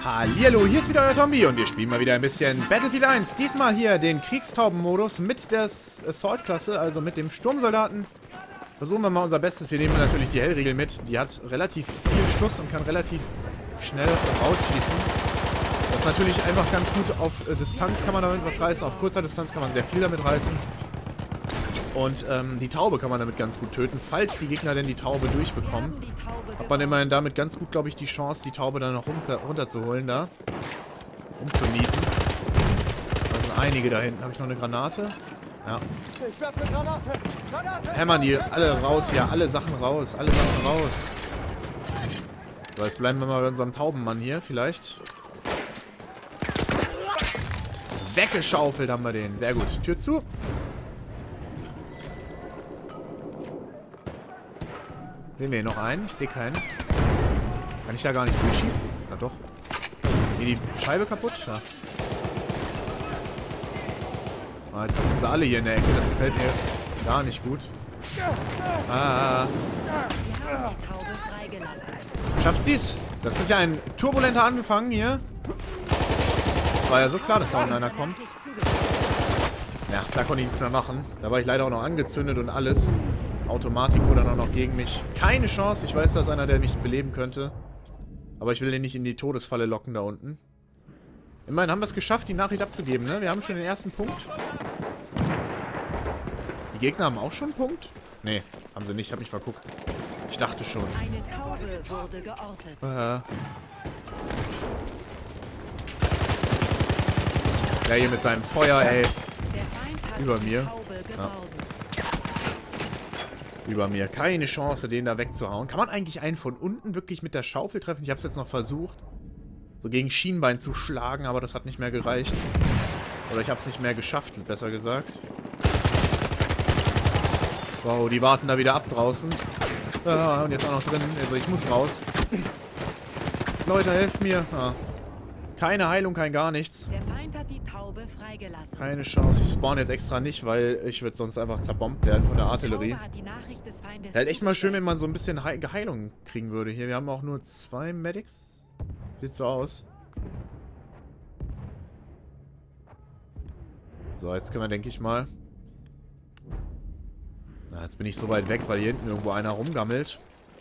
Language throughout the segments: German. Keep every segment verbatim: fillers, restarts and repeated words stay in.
Hallihallo, hier ist wieder euer Tombi und wir spielen mal wieder ein bisschen Battlefield eins. Diesmal hier den Kriegstauben-Modus mit der Assault-Klasse, also mit dem Sturmsoldaten. Versuchen wir mal unser Bestes. Wir nehmen natürlich die Hellriegel mit. Die hat relativ viel Schuss und kann relativ schnell rausschießen. Das ist natürlich einfach ganz gut. Auf äh, Distanz kann man damit was reißen. Auf kurzer Distanz kann man sehr viel damit reißen. Und ähm, die Taube kann man damit ganz gut töten, falls die Gegner denn die Taube durchbekommen. Hat man immerhin damit ganz gut, glaube ich, die Chance, die Taube dann noch runter, runterzuholen da. Umzunieten. Da sind einige da hinten. Habe ich noch eine Granate? Ja. Ich werfe eine Granate. Granate. Hämmern die alle raus hier. Alle Sachen raus. Alle Sachen raus. So, jetzt bleiben wir mal bei unserem Taubenmann hier. Vielleicht. Weggeschaufelt haben wir den. Sehr gut. Tür zu. Sehen wir hier noch einen? Ich sehe keinen. Kann ich da gar nicht durchschießen? Na doch. Nee, die Scheibe kaputt? Ja. Ah, jetzt sitzen sie alle hier in der Ecke. Das gefällt mir gar nicht gut. Ah. Schafft sie's? Das ist ja ein turbulenter Anfang hier. War ja so klar, dass da unten einer kommt. Ja, da konnte ich nichts mehr machen. Da war ich leider auch noch angezündet und alles. Automatik wurde dann auch noch gegen mich. Keine Chance. Ich weiß, da ist einer, der mich beleben könnte. Aber ich will den nicht in die Todesfalle locken da unten. Immerhin haben wir es geschafft, die Nachricht abzugeben, ne? Wir haben schon den ersten Punkt. Die Gegner haben auch schon einen Punkt? Nee, haben sie nicht. Ich hab mich verguckt. Ich dachte schon. Eine Taube wurde geortet. Äh. Der hier mit seinem Feuer, ey. Über mir. Ja. Über mir. Keine Chance, den da wegzuhauen. Kann man eigentlich einen von unten wirklich mit der Schaufel treffen? Ich habe es jetzt noch versucht, so gegen Schienbein zu schlagen, aber das hat nicht mehr gereicht. Oder ich habe es nicht mehr geschafft, besser gesagt. Wow, die warten da wieder ab draußen. Ah, und jetzt auch noch drin. Also ich muss raus. Leute, helft mir. Ah. Keine Heilung, kein gar nichts. Der Feind hat die Taube freigelassen. Keine Chance. Ich spawn jetzt extra nicht, weil ich würde sonst einfach zerbombt werden von der Artillerie. Wäre halt echt mal schön, wenn man so ein bisschen He Heilung kriegen würde hier. Wir haben auch nur zwei Medics. Sieht so aus. So, jetzt können wir, denke ich mal... Na, jetzt bin ich so weit weg, weil hier hinten irgendwo einer rumgammelt.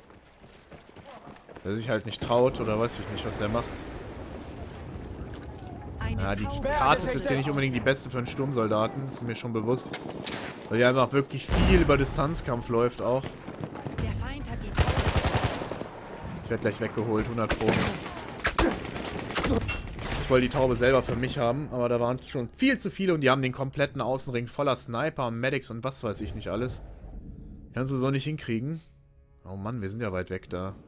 Der sich halt nicht traut oder weiß ich nicht, was der macht. Ja, die Karte ist jetzt hier nicht unbedingt die beste für einen Sturmsoldaten. Das ist mir schon bewusst. Weil hier einfach wirklich viel über Distanzkampf läuft auch. Ich werde gleich weggeholt, hundert Pro. Ich wollte die Taube selber für mich haben, aber da waren schon viel zu viele und die haben den kompletten Außenring voller Sniper, Medics und was weiß ich nicht alles. Kannst du so nicht hinkriegen. Oh Mann, wir sind ja weit weg da.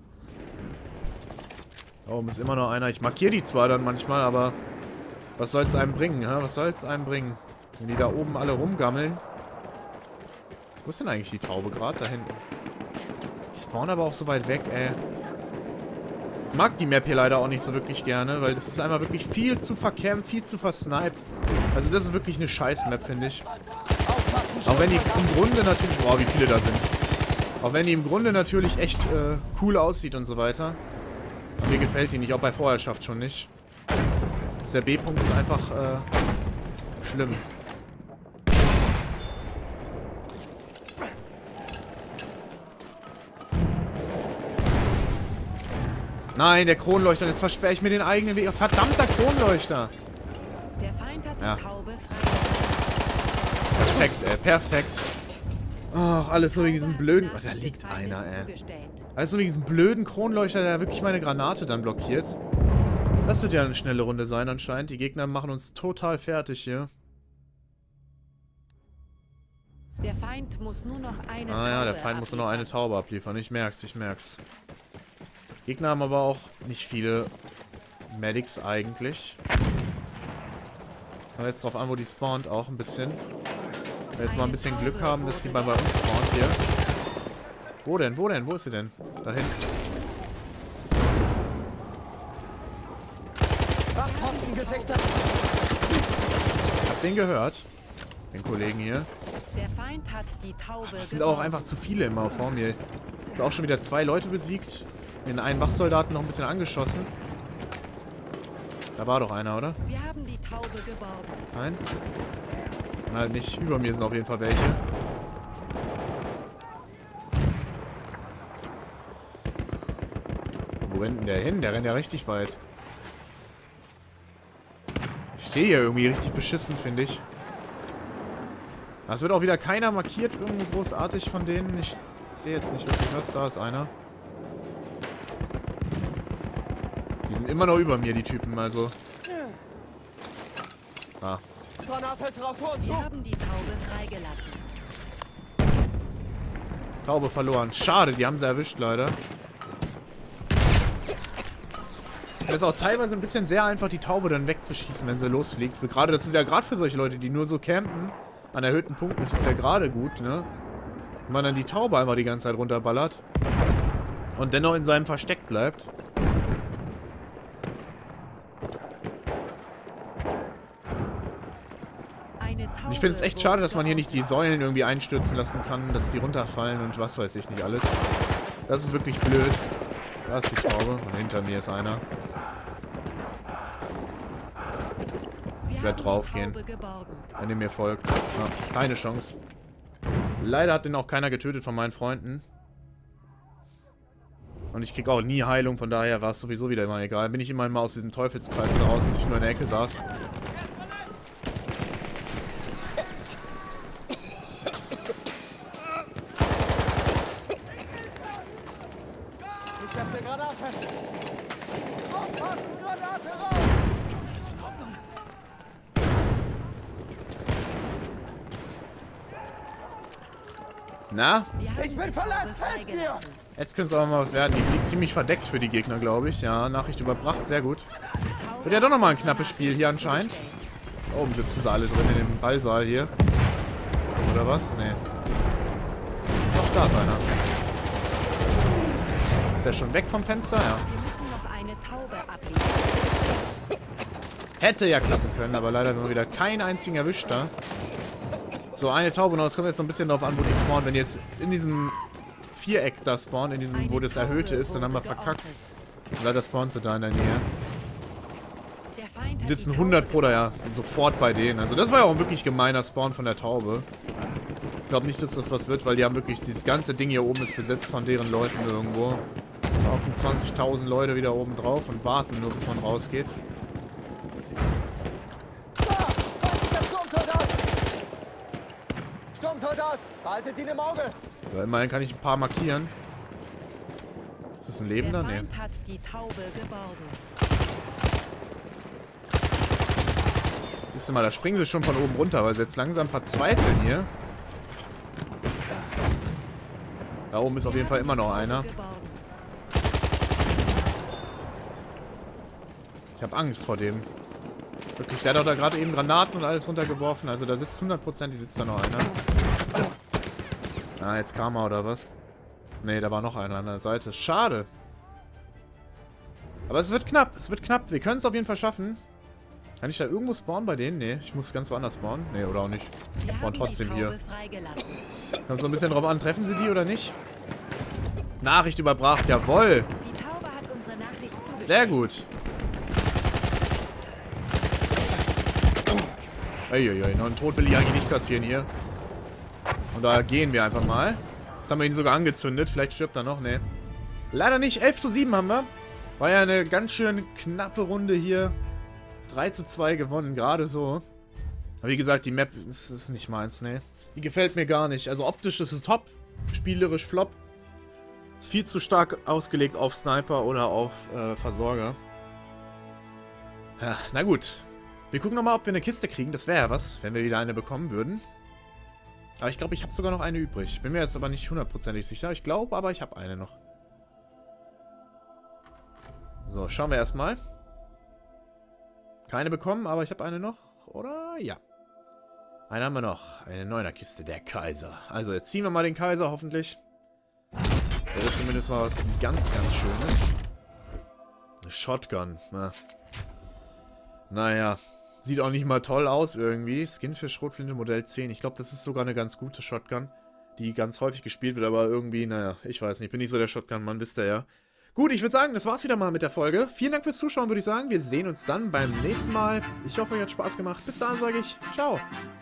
Da oben ist immer noch einer. Ich markiere die zwar dann manchmal, aber... Was soll es einem bringen, hä? Was soll es einem bringen? Wenn die da oben alle rumgammeln. Wo ist denn eigentlich die Taube gerade? Da hinten. Die spawnen aber auch so weit weg, ey. Ich mag die Map hier leider auch nicht so wirklich gerne, weil das ist einmal wirklich viel zu vercampt, viel zu versniped. Also das ist wirklich eine Scheiß-Map, finde ich. Auch wenn die im Grunde natürlich... Boah, wie viele da sind. Auch wenn die im Grunde natürlich echt äh, cool aussieht und so weiter. Mir gefällt die nicht, auch bei Vorherrschaft schon nicht. Der B-Punkt ist einfach äh, schlimm. Nein, der Kronleuchter. Jetzt versperre ich mir den eigenen Weg. Verdammter Kronleuchter. Der Feind hat die ja. Taube Perfekt, ey. Perfekt. Ach, alles so wegen diesem blöden... Oh, da liegt einer, ey. Alles so wegen diesem blöden Kronleuchter, der wirklich meine Granate dann blockiert. Das wird ja eine schnelle Runde sein anscheinend. Die Gegner machen uns total fertig hier. Der Feind muss nur noch eine Ah ja, Taube der Feind muss nur noch eine Taube abliefern. Ich merk's, ich merk's. Gegner haben aber auch nicht viele Medics eigentlich. Kommt jetzt drauf an, wo die spawnt, auch ein bisschen. Wenn wir jetzt mal ein bisschen Glück haben, dass die bei, bei uns spawnt hier. Wo denn? Wo denn? Wo ist sie denn? Da hinten. Ich hab den gehört. Den Kollegen hier. Der Feind hat die Taube. Aber es sind auch einfach zu viele immer vor mir. Ist auch schon wieder zwei Leute besiegt. Den einen Wachsoldaten noch ein bisschen angeschossen. Da war doch einer, oder? Wir haben die Taube geborgen. Nein? Und halt nicht. Über mir sind auf jeden Fall welche. Wo rennt denn der hin? Der rennt ja richtig weit. Ich stehe hier irgendwie richtig beschissen, finde ich. Es wird auch wieder keiner markiert, irgendwie großartig von denen. Ich sehe jetzt nicht wirklich was. Da ist einer. Die sind immer noch über mir, die Typen, also. Ah. Granate ist raus, vor uns zu. Wir haben die Taube freigelassen. Taube verloren. Schade, die haben sie erwischt, leider. Es ist auch teilweise ein bisschen sehr einfach, die Taube dann wegzuschießen, wenn sie losfliegt. Gerade, das ist ja gerade für solche Leute, die nur so campen, an erhöhten Punkten ist es ja gerade gut, ne? Wenn man dann die Taube einfach die ganze Zeit runterballert und dennoch in seinem Versteck bleibt. Ich finde es echt schade, dass man hier nicht die Säulen irgendwie einstürzen lassen kann, dass die runterfallen und was weiß ich nicht alles. Das ist wirklich blöd. Da ist die Taube und hinter mir ist einer. Ich werde draufgehen, wenn ihr mir folgt. Ja, keine Chance. Leider hat den auch keiner getötet von meinen Freunden. Und ich kriege auch nie Heilung, von daher war es sowieso wieder immer egal. Bin ich immerhin mal aus diesem Teufelskreis raus, dass ich nur in der Ecke saß. Ich werfe eine Granate. Aufpassen, Granate raus. Ist in Ordnung. Na? Ich bin verletzt, helft mir! Jetzt könnte es aber mal was werden. Die fliegt ziemlich verdeckt für die Gegner, glaube ich. Ja, Nachricht überbracht, sehr gut. Wird ja doch nochmal ein knappes Spiel hier anscheinend. Da oben sitzen sie alle drin in dem Ballsaal hier. Oder was? Nee. Doch, da ist einer. Ist er schon weg vom Fenster? Ja. Wir müssen noch eine Taube abliefern. Hätte ja klappen können, aber leider nur wieder keinen einzigen erwischt da. So, eine Taube noch. Es kommt jetzt noch ein bisschen darauf an, wo die spawnen. Wenn die jetzt in diesem Viereck da spawnen, in diesem, wo das Erhöhte ist, dann haben wir verkackt. Leider spawnen sie da in der Nähe. Die sitzen hundert Pro da ja sofort bei denen. Also das war ja auch ein wirklich gemeiner Spawn von der Taube. Ich glaube nicht, dass das was wird, weil die haben wirklich, dieses ganze Ding hier oben ist besetzt von deren Leuten irgendwo. Da hocken zwanzigtausend Leute wieder oben drauf und warten nur, bis man rausgeht. Der Sturmsoldat! Sturmsoldat! Behaltet ihn im Auge! Ja, immerhin kann ich ein paar markieren. Ist das ein Lebender? Der Nee. Feind hat die Taube geborgen. Siehst du mal, da springen sie schon von oben runter, weil sie jetzt langsam verzweifeln hier. Da oben ist auf jeden Fall immer noch einer. Ich habe Angst vor dem. Wirklich, der hat doch da gerade eben Granaten und alles runtergeworfen. Also da sitzt hundertprozentig sitzt da noch einer. Ah, jetzt kam er oder was? Ne, da war noch einer an der Seite. Schade. Aber es wird knapp. Es wird knapp. Wir können es auf jeden Fall schaffen. Kann ich da irgendwo spawnen bei denen? Ne, ich muss ganz woanders spawnen. Ne, oder auch nicht. Ich spawn trotzdem hier. Kommt so ein bisschen drauf an, treffen sie die oder nicht? Nachricht überbracht, jawohl. Die Taube hat unsere Nachricht zugestellt. Sehr gut. Uiuiui, noch einen Tod will ich eigentlich nicht kassieren hier. Und da gehen wir einfach mal. Jetzt haben wir ihn sogar angezündet. Vielleicht stirbt er noch. Ne. Leider nicht. elf zu sieben haben wir. War ja eine ganz schön knappe Runde hier. drei zu zwei gewonnen, gerade so. Aber wie gesagt, die Map ist, ist nicht meins, ne. Die gefällt mir gar nicht. Also optisch ist es top. Spielerisch flop. Viel zu stark ausgelegt auf Sniper oder auf äh, Versorger. Ja, na gut. Wir gucken nochmal, ob wir eine Kiste kriegen. Das wäre ja was, wenn wir wieder eine bekommen würden. Aber ich glaube, ich habe sogar noch eine übrig. Bin mir jetzt aber nicht hundertprozentig sicher. Ich glaube, aber ich habe eine noch. So, schauen wir erstmal. Keine bekommen, aber ich habe eine noch. Oder? Ja. Eine haben wir noch. Eine Neuner-Kiste, der Kaiser. Also, jetzt ziehen wir mal den Kaiser, hoffentlich. Das ist zumindest mal was ganz, ganz Schönes. Eine Shotgun. Na. Naja. Sieht auch nicht mal toll aus irgendwie. Skin für Schrotflinte Modell zehn. Ich glaube, das ist sogar eine ganz gute Shotgun, die ganz häufig gespielt wird, aber irgendwie, naja, ich weiß nicht. Ich bin nicht so der Shotgun-Mann, wisst ihr ja. Gut, ich würde sagen, das war's wieder mal mit der Folge. Vielen Dank fürs Zuschauen, würde ich sagen. Wir sehen uns dann beim nächsten Mal. Ich hoffe, euch hat Spaß gemacht. Bis dahin sage ich ciao.